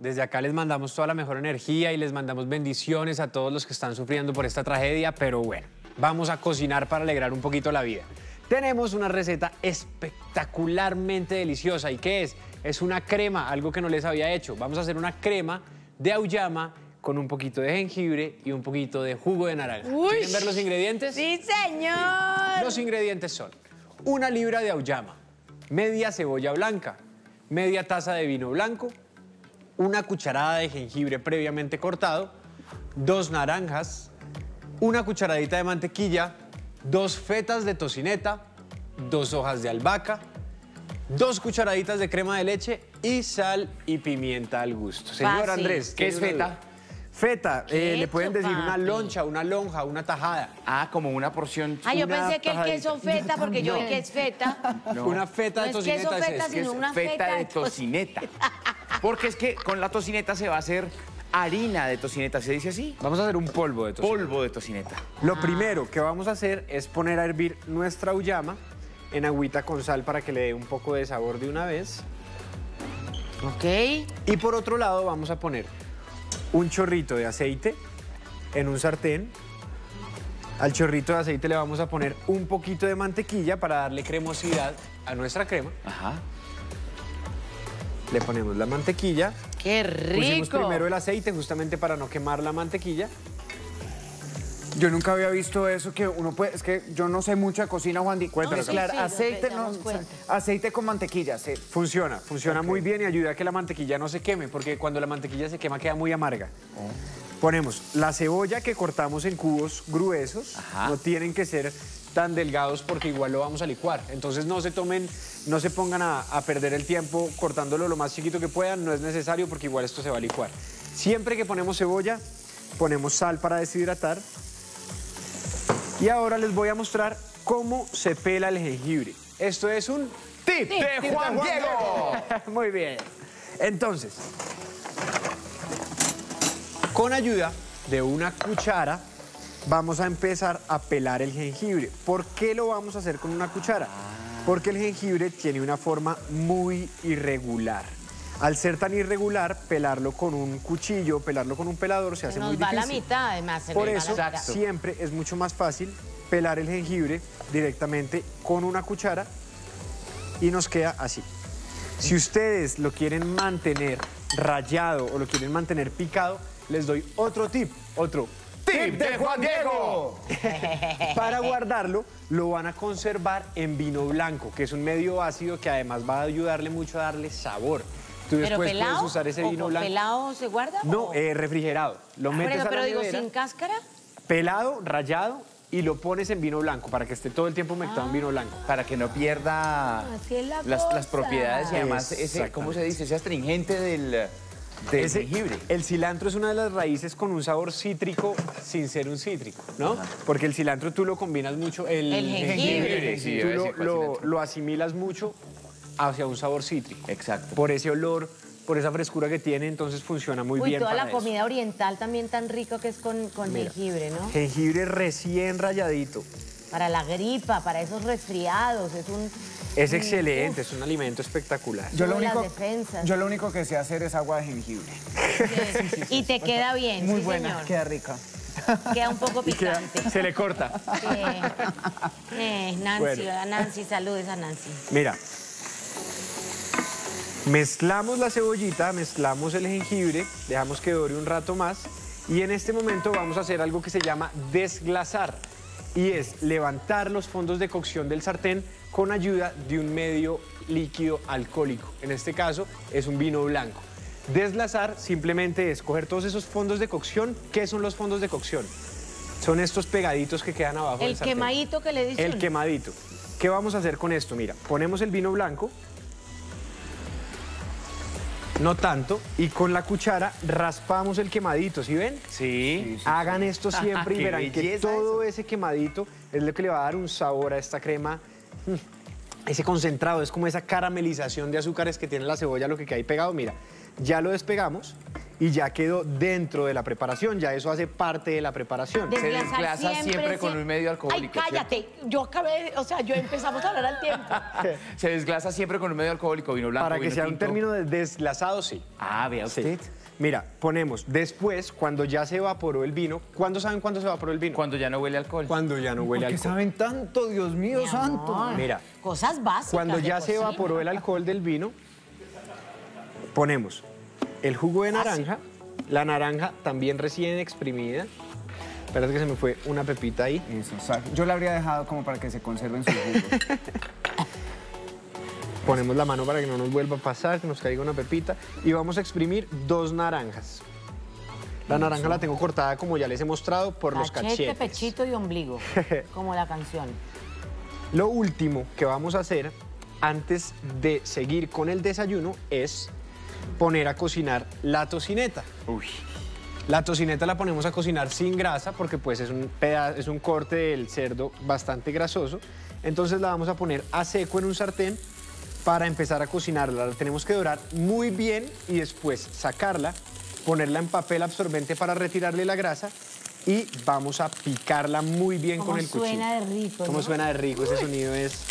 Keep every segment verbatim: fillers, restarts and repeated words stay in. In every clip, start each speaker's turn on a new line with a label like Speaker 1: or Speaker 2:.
Speaker 1: Desde acá les mandamos toda la mejor energía y les mandamos bendiciones a todos los que están sufriendo por esta tragedia, pero bueno, vamos a cocinar para alegrar un poquito la vida. Tenemos una receta espectacularmente deliciosa. ¿Y qué es? Es una crema, algo que no les había hecho. Vamos a hacer una crema de auyama con un poquito de jengibre y un poquito de jugo de naranja.
Speaker 2: Uy.
Speaker 1: ¿Quieren ver los ingredientes?
Speaker 2: ¡Sí, señor!
Speaker 1: Los ingredientes son una libra de auyama, media cebolla blanca, media taza de vino blanco, una cucharada de jengibre previamente cortado, dos naranjas, una cucharadita de mantequilla, dos fetas de tocineta, dos hojas de albahaca, dos cucharaditas de crema de leche y sal y pimienta al gusto. Señor
Speaker 2: Fácil.
Speaker 1: Andrés,
Speaker 3: ¿Qué es
Speaker 1: ¿tiene una
Speaker 3: feta?
Speaker 1: duda? Feta, eh,
Speaker 2: Qué
Speaker 1: le pueden decir una
Speaker 2: papi.
Speaker 1: loncha, una lonja, una tajada.
Speaker 3: Ah, como una porción.
Speaker 2: Ah, yo
Speaker 1: una
Speaker 2: pensé que el
Speaker 1: tajadita.
Speaker 2: queso feta, porque yo vi que es feta.
Speaker 3: No.
Speaker 1: Una feta
Speaker 2: No
Speaker 1: de
Speaker 2: es
Speaker 1: tocineta
Speaker 2: queso
Speaker 1: es
Speaker 2: feta,
Speaker 1: esto.
Speaker 2: sino una
Speaker 3: feta,
Speaker 2: feta
Speaker 3: de
Speaker 2: de
Speaker 3: tocineta. Porque es que con la tocineta se va a hacer harina de tocineta, ¿se dice así?
Speaker 1: Vamos a hacer un polvo de tocineta.
Speaker 3: Polvo de tocineta.
Speaker 1: Lo primero que vamos a hacer es poner a hervir nuestra auyama en agüita con sal para que le dé un poco de sabor de una vez.
Speaker 2: Ok.
Speaker 1: Y por otro lado vamos a poner un chorrito de aceite en un sartén. Al chorrito de aceite le vamos a poner un poquito de mantequilla para darle cremosidad a nuestra crema.
Speaker 3: Ajá.
Speaker 1: Le ponemos la mantequilla.
Speaker 2: ¡Qué
Speaker 1: Pusimos
Speaker 2: rico!
Speaker 1: primero el aceite justamente para no quemar la mantequilla.
Speaker 4: Yo nunca había visto eso que uno puede, es que yo no sé mucha cocina, Juan Di.
Speaker 1: Cuéntanos.
Speaker 4: Mezclar
Speaker 2: Sí, sí, nos
Speaker 4: aceite, no,
Speaker 2: damos cuenta.
Speaker 4: aceite con mantequilla, sí.
Speaker 1: Funciona, funciona
Speaker 4: Ok.
Speaker 1: muy bien y ayuda a que la mantequilla no se queme, porque cuando la mantequilla se quema queda muy amarga. Ponemos la cebolla que cortamos en cubos gruesos,
Speaker 3: Ajá.
Speaker 1: no tienen que ser tan delgados porque igual lo vamos a licuar. Entonces no se tomen, no se pongan a, a perder el tiempo cortándolo lo más chiquito que puedan, no es necesario porque igual esto se va a licuar. Siempre que ponemos cebolla, ponemos sal para deshidratar. Y ahora les voy a mostrar cómo se pela el jengibre. Esto es un tip de Juan Diego. Muy bien. Entonces, con ayuda de una cuchara, vamos a empezar a pelar el jengibre. ¿Por qué lo vamos a hacer con una cuchara? Porque el jengibre tiene una forma muy irregular. Al ser tan irregular, pelarlo con un cuchillo, pelarlo con un pelador se hace
Speaker 2: Nos
Speaker 1: muy
Speaker 2: va
Speaker 1: difícil.
Speaker 2: la mitad, además. se
Speaker 1: Por
Speaker 2: le va
Speaker 1: eso
Speaker 2: la mitad.
Speaker 1: siempre es mucho más fácil pelar el jengibre directamente con una cuchara y nos queda así. Si ustedes lo quieren mantener rallado o lo quieren mantener picado, les doy otro tip, otro tip de Juan Diego. Para guardarlo, lo van a conservar en vino blanco, que es un medio ácido que además va a ayudarle mucho a darle sabor. Tú
Speaker 2: ¿Pero
Speaker 1: después
Speaker 2: pelado?
Speaker 1: puedes usar ese
Speaker 2: ¿O
Speaker 1: vino
Speaker 2: con
Speaker 1: blanco.
Speaker 2: pelado se guarda?
Speaker 1: No,
Speaker 2: o-
Speaker 1: eh, refrigerado. Lo
Speaker 2: Por
Speaker 1: metes
Speaker 2: eso,
Speaker 1: a la
Speaker 2: pero digo,
Speaker 1: nevera,
Speaker 2: ¿sin cáscara?
Speaker 1: pelado, rallado y lo pones en vino blanco para que esté todo el tiempo mezclado en vino blanco.
Speaker 3: Para que no pierda
Speaker 2: Así es la
Speaker 3: las, las
Speaker 2: cosa.
Speaker 3: propiedades y además ese,
Speaker 1: Exactamente.
Speaker 3: ¿cómo se dice? Ese astringente del, del
Speaker 1: Ese-
Speaker 3: jengibre.
Speaker 1: El cilantro es una de las raíces con un sabor cítrico sin ser un cítrico, ¿no? Porque el cilantro tú lo combinas mucho, el,
Speaker 2: El jengibre.
Speaker 3: Sí,
Speaker 1: tú
Speaker 3: iba a
Speaker 1: lo,
Speaker 3: decir cuál
Speaker 1: lo-
Speaker 3: cilantro.
Speaker 1: lo asimilas mucho hacia un sabor cítrico.
Speaker 3: Exacto.
Speaker 1: Por ese olor, por esa frescura que tiene, entonces funciona muy
Speaker 2: Uy,
Speaker 1: bien
Speaker 2: toda
Speaker 1: para
Speaker 2: la
Speaker 1: eso.
Speaker 2: comida oriental también tan rico que es con, con
Speaker 1: Mira,
Speaker 2: jengibre, ¿no?
Speaker 1: Jengibre recién ralladito.
Speaker 2: Para la gripa, para esos resfriados, es un...
Speaker 1: Es
Speaker 2: un-
Speaker 1: excelente, es un alimento espectacular.
Speaker 4: Yo lo,
Speaker 2: Sube las
Speaker 4: único,
Speaker 2: defensas.
Speaker 4: yo lo único que sé hacer es agua de jengibre.
Speaker 2: Sí. Y te queda bien,
Speaker 4: Muy
Speaker 2: sí,
Speaker 4: buena,
Speaker 2: señor.
Speaker 4: queda rica.
Speaker 2: Queda un poco
Speaker 1: Queda-
Speaker 2: picante.
Speaker 1: se le corta.
Speaker 2: Sí. Eh, Nancy,
Speaker 1: Bueno.
Speaker 2: ¿verdad? Nancy, saludes a Nancy.
Speaker 1: Mira, mezclamos la cebollita, mezclamos el jengibre, dejamos que dore un rato más y en este momento vamos a hacer algo que se llama desglasar y es levantar los fondos de cocción del sartén con ayuda de un medio líquido alcohólico. En este caso es un vino blanco. Desglasar simplemente es coger todos esos fondos de cocción. ¿Qué son los fondos de cocción? Son estos pegaditos que quedan abajo del
Speaker 2: El
Speaker 1: sartén.
Speaker 2: quemadito que le dicen.
Speaker 1: El quemadito. ¿Qué vamos a hacer con esto? Mira, ponemos el vino blanco, no tanto, y con la cuchara raspamos el quemadito, ¿sí ven?
Speaker 3: Sí.
Speaker 1: Hagan esto siempre y
Speaker 3: Qué
Speaker 1: verán que
Speaker 3: belleza
Speaker 1: todo ese quemadito es lo que le va a dar un sabor a esta crema. Mm, Ese concentrado, es como esa caramelización de azúcares que tiene la cebolla, lo que queda ahí pegado. Mira, ya lo despegamos y ya quedó dentro de la preparación, ya eso hace parte de la preparación.
Speaker 3: Se
Speaker 2: Desglazar
Speaker 3: desglasa siempre con un medio alcohólico.
Speaker 2: Ay, cállate. Yo acabé, o sea, yo empezamos a hablar al tiempo.
Speaker 3: Se desglasa siempre con un medio alcohólico, vino blanco,
Speaker 1: Para que
Speaker 3: vino
Speaker 1: sea un
Speaker 3: tinto.
Speaker 1: término de desglasado, sí.
Speaker 3: Ah, vea
Speaker 1: Sí.
Speaker 3: usted.
Speaker 1: Mira, ponemos después, cuando ya se evaporó el vino. ¿Cuándo saben cuándo se evaporó el vino?
Speaker 3: Cuando ya no huele a alcohol.
Speaker 1: Cuando ya no huele a
Speaker 4: ¿Por qué
Speaker 1: alcohol.
Speaker 4: saben tanto, Dios mío
Speaker 2: Mi
Speaker 4: santo?
Speaker 2: amor,
Speaker 1: Mira,
Speaker 2: cosas básicas.
Speaker 1: Cuando
Speaker 2: de
Speaker 1: ya se
Speaker 2: cocina.
Speaker 1: evaporó el alcohol del vino, ponemos el jugo de naranja. La naranja también recién exprimida. Espérate que se me fue una pepita ahí.
Speaker 4: Eso, o sea, yo la habría dejado como para que se conserven sus jugos.
Speaker 1: Ponemos la mano para que no nos vuelva a pasar, que nos caiga una pepita. Y vamos a exprimir dos naranjas. La naranja la tengo cortada, como ya les he mostrado, por los
Speaker 2: Cachete,
Speaker 1: cachetes.
Speaker 2: pechito y ombligo, como la canción.
Speaker 1: Lo último que vamos a hacer antes de seguir con el desayuno es poner a cocinar la tocineta.
Speaker 3: Uy.
Speaker 1: La tocineta la ponemos a cocinar sin grasa porque pues es un, peda- es un corte del cerdo bastante grasoso. Entonces la vamos a poner a seco en un sartén para empezar a cocinarla. La tenemos que dorar muy bien y después sacarla, ponerla en papel absorbente para retirarle la grasa y vamos a picarla muy bien
Speaker 2: Cómo
Speaker 1: con el cuchillo.
Speaker 2: suena de rico,
Speaker 1: Cómo
Speaker 2: ¿no?
Speaker 1: suena de rico, ese sonido es...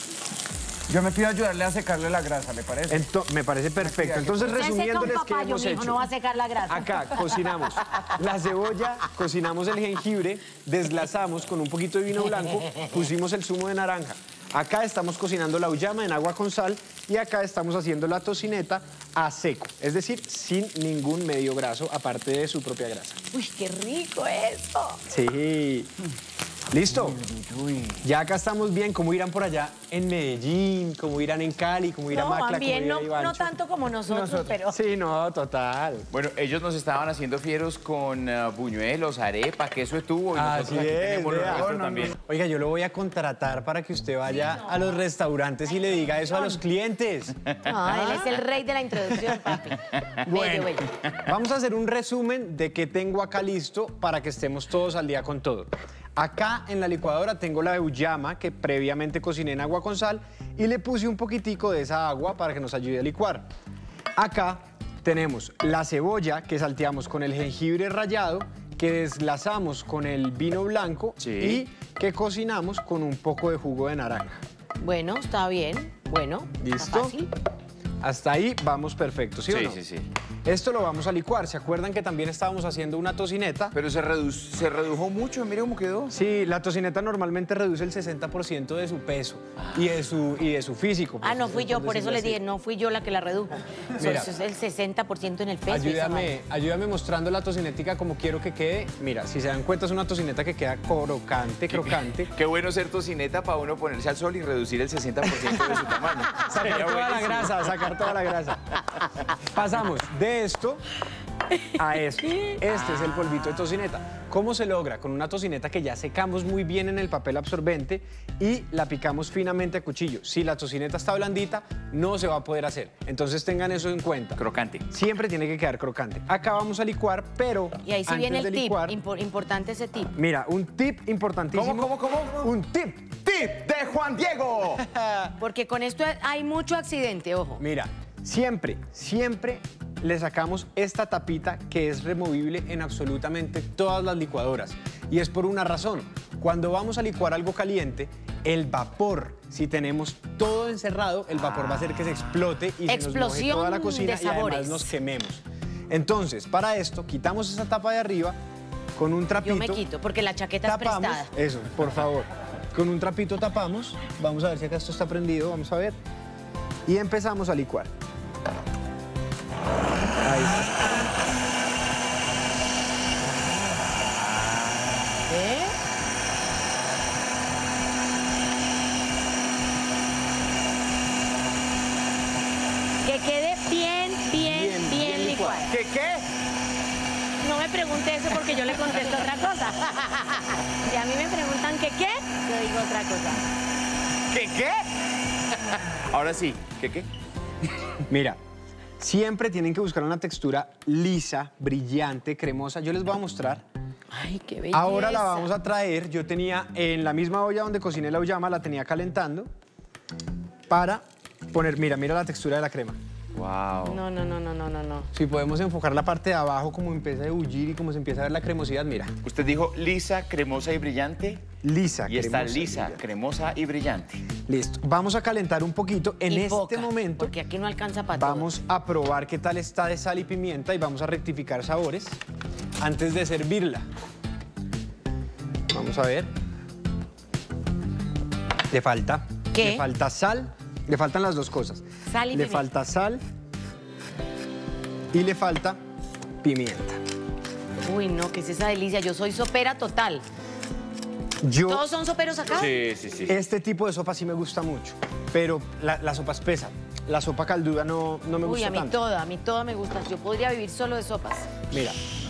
Speaker 4: Yo me pido ayudarle a secarle la grasa, ¿le parece?
Speaker 1: Ento- me parece perfecto. Entonces,
Speaker 2: Usted seca un
Speaker 1: resumiéndoles qué
Speaker 2: papayo,
Speaker 1: hemos
Speaker 2: mijo,
Speaker 1: hecho.
Speaker 2: no va a secar la grasa.
Speaker 1: Acá cocinamos la cebolla, cocinamos el jengibre, desglasamos con un poquito de vino blanco, pusimos el zumo de naranja. Acá estamos cocinando la uyama en agua con sal y acá estamos haciendo la tocineta a seco, es decir, sin ningún medio graso, aparte de su propia grasa.
Speaker 2: Uy, qué rico esto.
Speaker 1: Sí. ¿Listo? Ya acá estamos bien. ¿Cómo irán por allá en Medellín? ¿Cómo irán en Cali? ¿Cómo irá
Speaker 2: No,
Speaker 1: Macla?
Speaker 2: van bien,
Speaker 1: ¿Cómo
Speaker 2: no,
Speaker 1: irá
Speaker 2: no
Speaker 1: Ivancho?
Speaker 2: tanto como nosotros, pero...
Speaker 1: Sí, no, total.
Speaker 3: Bueno, ellos nos estaban haciendo fieros con uh, buñuelos, arepa, queso estuvo y nosotros
Speaker 1: Así
Speaker 3: aquí
Speaker 1: es,
Speaker 3: tenemos lo
Speaker 1: vea.
Speaker 3: nuestro
Speaker 1: No, no,
Speaker 3: también.
Speaker 1: no. Oiga, yo lo voy a contratar para que usted vaya a los restaurantes y le diga eso a los clientes.
Speaker 2: Ah, él es el rey de la introducción, papi.
Speaker 1: Bueno,
Speaker 2: Bello, bello.
Speaker 1: vamos a hacer un resumen de qué tengo acá listo para que estemos todos al día con todo. Acá en la licuadora tengo la uyama que previamente cociné en agua con sal y le puse un poquitico de esa agua para que nos ayude a licuar. Acá tenemos la cebolla que salteamos con el jengibre rallado, que desglasamos con el vino blanco
Speaker 3: Sí.
Speaker 1: y que cocinamos con un poco de jugo de naranja.
Speaker 2: Bueno, está bien. Bueno, está
Speaker 1: ¿Listo?
Speaker 2: fácil.
Speaker 1: Hasta ahí vamos perfecto, ¿sí, o
Speaker 3: Sí,
Speaker 1: no?
Speaker 3: sí, sí.
Speaker 1: Esto lo vamos a licuar. ¿Se acuerdan que también estábamos haciendo una tocineta?
Speaker 3: Pero se, redu- se redujo mucho, mire cómo quedó.
Speaker 1: Sí, la tocineta normalmente reduce el sesenta por ciento de su peso y de su, y de su físico.
Speaker 2: Ah, no fui yo, por eso le
Speaker 1: decirlo
Speaker 2: dije, no fui yo la que la redujo.
Speaker 1: Mira.
Speaker 2: Eso es el sesenta por ciento en el peso. y esa
Speaker 1: Ayúdame,
Speaker 2: vaina.
Speaker 1: ayúdame mostrando la tocinetica como quiero que quede. Mira, si se dan cuenta es una tocineta que queda crocante, crocante.
Speaker 3: Qué bueno ser tocineta para uno ponerse al sol y reducir el sesenta por ciento de su tamaño.
Speaker 1: Sacar
Speaker 3: Sería
Speaker 1: toda la
Speaker 3: buenísimo.
Speaker 1: grasa, sacar toda la grasa. Pasamos de esto a esto. Este es el polvito de tocineta. ¿Cómo se logra? Con una tocineta que ya secamos muy bien en el papel absorbente y la picamos finamente a cuchillo. Si la tocineta está blandita, no se va a poder hacer. Entonces tengan eso en cuenta.
Speaker 3: Crocante.
Speaker 1: Siempre tiene que quedar crocante. Acá vamos a licuar, pero
Speaker 2: Y ahí sí
Speaker 1: antes
Speaker 2: viene
Speaker 1: de
Speaker 2: el tip,
Speaker 1: licuar,
Speaker 2: impor- importante ese tip.
Speaker 1: mira, un tip importantísimo.
Speaker 3: ¿Cómo, cómo, cómo?
Speaker 1: Un tip.
Speaker 3: ¡Tip de Juan Diego!
Speaker 2: Porque con esto hay mucho accidente, ojo.
Speaker 1: Mira, siempre, siempre le sacamos esta tapita que es removible en absolutamente todas las licuadoras. Y es por una razón. Cuando vamos a licuar algo caliente, el vapor, si tenemos todo encerrado, el vapor va a hacer que se explote y se nos moje
Speaker 2: Explosión
Speaker 1: toda la cocina
Speaker 2: de
Speaker 1: y además
Speaker 2: sabores.
Speaker 1: nos quememos. Entonces, para esto, quitamos esa tapa de arriba con un trapito.
Speaker 2: Yo me quito, porque la chaqueta es
Speaker 1: Tapamos,
Speaker 2: prestada.
Speaker 1: eso, por favor. Con un trapito tapamos. Vamos a ver si acá esto está prendido, vamos a ver. Y empezamos a licuar. Ahí está.
Speaker 2: ¿Eh? Que quede bien, bien, bien,
Speaker 1: Bien, bien
Speaker 2: licuado.
Speaker 1: licuado.
Speaker 3: ¿Qué qué?
Speaker 2: No me pregunte eso porque yo le contesto otra cosa. Y a mí me preguntan que qué, yo digo otra cosa.
Speaker 3: ¿Qué qué? Ahora sí, ¿qué qué?
Speaker 1: Mira, siempre tienen que buscar una textura lisa, brillante, cremosa. Yo les voy a mostrar.
Speaker 2: Ay, qué belleza.
Speaker 1: Ahora la vamos a traer. Yo tenía en la misma olla donde cociné la uyama, la tenía calentando para poner, mira, mira la textura de la crema.
Speaker 3: Wow.
Speaker 2: No, no, no, no, no, no, no.
Speaker 1: Si podemos enfocar la parte de abajo, como empieza a ebullir y como se empieza a ver la cremosidad, mira.
Speaker 3: Usted dijo lisa, cremosa y brillante.
Speaker 1: Lisa,
Speaker 3: Y está
Speaker 1: cremosa y
Speaker 3: lisa,
Speaker 1: brillante.
Speaker 3: cremosa y brillante.
Speaker 1: Listo. Vamos a calentar un poquito. En
Speaker 2: Y
Speaker 1: este
Speaker 2: poca,
Speaker 1: momento
Speaker 2: porque aquí no alcanza para todo.
Speaker 1: vamos a probar qué tal está de sal y pimienta y vamos a rectificar sabores antes de servirla. Vamos a ver. Le falta.
Speaker 2: ¿Qué?
Speaker 1: Le falta sal. Le faltan las dos cosas.
Speaker 2: Sal y
Speaker 1: Le
Speaker 2: pimienta.
Speaker 1: falta sal y le falta pimienta.
Speaker 2: Uy, no, ¿qué es esa delicia? Yo soy sopera total.
Speaker 1: Yo,
Speaker 2: ¿Todos son soperos acá?
Speaker 3: Sí, sí, sí.
Speaker 1: este tipo de sopa sí me gusta mucho, pero la, la sopa espesa. La sopa calduda no, no me
Speaker 2: Uy,
Speaker 1: gusta
Speaker 2: a mí
Speaker 1: tanto.
Speaker 2: toda, a mí toda me gusta. Yo podría vivir solo de sopas.
Speaker 1: Mira.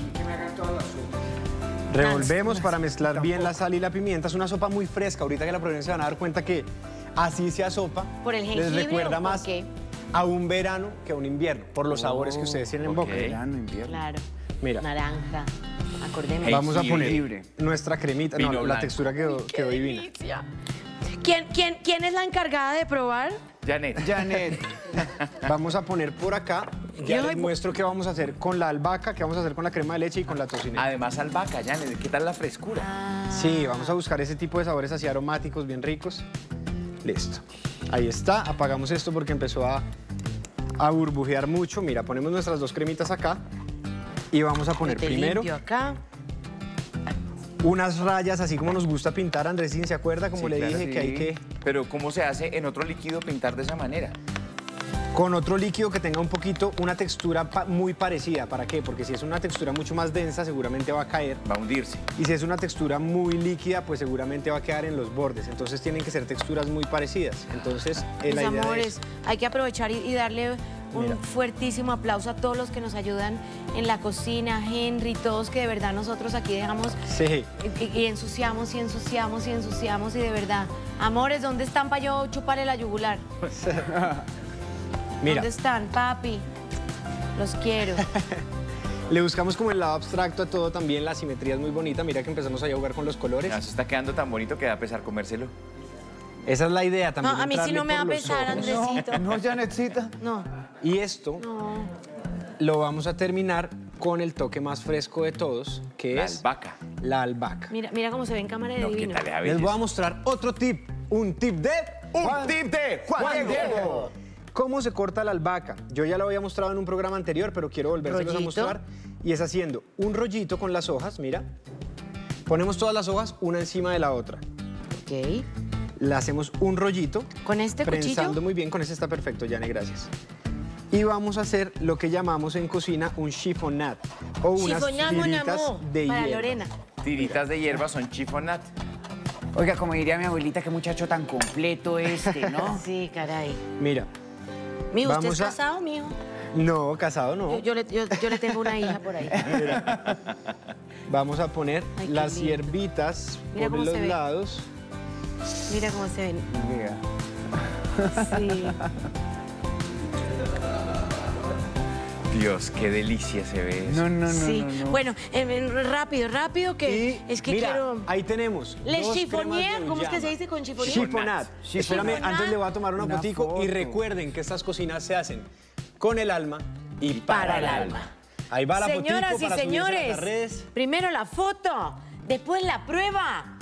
Speaker 1: Revolvemos para mezclar bien la sal y la pimienta. Es una sopa muy fresca. Ahorita que la prueben se van a dar cuenta que así sea sopa.
Speaker 2: ¿Por el
Speaker 1: les
Speaker 2: jengibre
Speaker 1: recuerda
Speaker 2: o por
Speaker 1: más
Speaker 2: qué?
Speaker 1: a un verano que a un invierno, por los sabores que ustedes tienen en boca.
Speaker 3: ok.
Speaker 4: Verano, invierno.
Speaker 2: Claro.
Speaker 1: Mira.
Speaker 2: Naranja. Acordémonos.
Speaker 1: Vamos a poner
Speaker 3: Jengibre.
Speaker 1: nuestra cremita.
Speaker 3: Vino
Speaker 1: No, la
Speaker 3: blanco.
Speaker 1: textura quedó, quedó divina.
Speaker 2: Delicia. ¿Quién, quién, ¿Quién es la encargada de probar?
Speaker 3: Janet.
Speaker 4: Janet.
Speaker 1: Vamos a poner por acá. Ya
Speaker 2: Yo-
Speaker 1: les muestro qué vamos a hacer con la albahaca, qué vamos a hacer con la crema de leche y con la tocineta.
Speaker 3: Además, albahaca, Janet. ¿Qué tal la frescura?
Speaker 2: Ah,
Speaker 1: Sí, vamos a buscar ese tipo de sabores así aromáticos, bien ricos. Listo. Ahí está. Apagamos esto porque empezó a, a burbujear mucho. Mira, ponemos nuestras dos cremitas acá y vamos a poner
Speaker 2: te
Speaker 1: primero
Speaker 2: limpio acá.
Speaker 1: unas rayas, así como nos gusta pintar. Andresín, ¿se acuerda? Como
Speaker 3: Sí,
Speaker 1: le
Speaker 3: claro,
Speaker 1: dije que hay
Speaker 3: sí.
Speaker 1: que...
Speaker 3: Pero ¿cómo se hace en otro líquido pintar de esa manera?
Speaker 1: Con otro líquido que tenga un poquito, una textura pa- muy parecida. ¿Para qué? Porque si es una textura mucho más densa, seguramente va a caer.
Speaker 3: Va a hundirse.
Speaker 1: Y si es una textura muy líquida, pues seguramente va a quedar en los bordes. Entonces tienen que ser texturas muy parecidas. Entonces, eh,
Speaker 2: Mis
Speaker 1: la idea
Speaker 2: amores,
Speaker 1: es...
Speaker 2: hay que aprovechar y, y darle un
Speaker 1: Mira.
Speaker 2: fuertísimo aplauso a todos los que nos ayudan en la cocina, Henry, todos que de verdad nosotros aquí dejamos
Speaker 1: Sí.
Speaker 2: y, y ensuciamos y ensuciamos y ensuciamos y de verdad. Amores, ¿dónde están para yo chuparle la yugular?
Speaker 1: Mira,
Speaker 2: ¿Dónde están, papi? Los quiero.
Speaker 1: le buscamos como el lado abstracto a todo también. La simetría es muy bonita. Mira que empezamos ahí a jugar con los colores.
Speaker 3: Ya, se está quedando tan bonito que da pesar comérselo.
Speaker 1: Esa es la idea
Speaker 2: No,
Speaker 1: también.
Speaker 2: a mí sí
Speaker 1: entrarle
Speaker 2: no me va a
Speaker 1: por los
Speaker 2: pesar,
Speaker 1: ojos.
Speaker 2: Andresito.
Speaker 4: No, Janetcita.
Speaker 2: No,
Speaker 1: Y esto
Speaker 2: no.
Speaker 1: lo vamos a terminar con el toque más fresco de todos, que
Speaker 3: La
Speaker 1: es
Speaker 3: albahaca.
Speaker 1: la albahaca.
Speaker 2: Mira, mira cómo se ve en cámara de
Speaker 3: No, ¿qué
Speaker 2: divino.
Speaker 3: tal? A
Speaker 1: Les
Speaker 3: veces.
Speaker 1: voy a mostrar otro tip, un tip de...
Speaker 3: Un tip de Juan Diego.
Speaker 1: ¿Cómo se corta la albahaca? Yo ya lo había mostrado en un programa anterior, pero quiero volvérselos a
Speaker 2: Rollito.
Speaker 1: mostrar. Y es haciendo un rollito con las hojas, mira. Ponemos todas las hojas una encima de la otra.
Speaker 2: Ok.
Speaker 1: Le hacemos un rollito.
Speaker 2: ¿Con este
Speaker 1: Prensando
Speaker 2: cuchillo?
Speaker 1: muy bien, con ese está perfecto, Yane, gracias. Y vamos a hacer lo que llamamos en cocina un chiffonat o unas
Speaker 2: Chiffonat, mon
Speaker 1: tiritas
Speaker 2: amour,
Speaker 1: de
Speaker 2: para
Speaker 1: hierba.
Speaker 2: Lorena.
Speaker 3: Tiritas de hierba son chiffonat.
Speaker 4: Oiga, como diría mi abuelita, qué muchacho tan completo este, ¿no?
Speaker 2: Sí, caray.
Speaker 1: Mira,
Speaker 2: Mijo, ¿usted
Speaker 1: Vamos
Speaker 2: es
Speaker 1: a-
Speaker 2: casado, mijo?
Speaker 1: no, casado no.
Speaker 2: Yo, yo le, yo- yo le tengo una hija por ahí.
Speaker 1: Vamos a poner
Speaker 2: Ay, qué
Speaker 1: las
Speaker 2: lindo.
Speaker 1: hierbitas
Speaker 2: Mira
Speaker 1: por
Speaker 2: cómo
Speaker 1: los
Speaker 2: se ve.
Speaker 1: lados.
Speaker 2: Mira cómo se ven.
Speaker 4: Oiga.
Speaker 2: Sí.
Speaker 3: Dios, qué delicia se ve eso.
Speaker 4: No, no, no,
Speaker 2: sí.
Speaker 4: no, no.
Speaker 2: Bueno, eh, eh, rápido, rápido, que
Speaker 1: Y
Speaker 2: es que
Speaker 1: mira,
Speaker 2: quiero...
Speaker 1: ahí tenemos.
Speaker 2: Le
Speaker 1: dos
Speaker 2: chiffonier,
Speaker 1: cremas de
Speaker 2: ¿cómo es que se
Speaker 1: uyama.
Speaker 2: dice con chiffonier?
Speaker 1: Chiffonat.
Speaker 4: Chiffonat.
Speaker 1: Espérame, antes le voy a tomar una,
Speaker 4: Una
Speaker 1: fotico y
Speaker 4: foto.
Speaker 1: recuerden que estas cocinas se hacen con el alma y, para, el alma. Ahí va la
Speaker 2: Señoras
Speaker 1: fotico
Speaker 2: y
Speaker 1: para subirse a
Speaker 2: señores,
Speaker 1: las redes.
Speaker 2: primero la foto, después la prueba.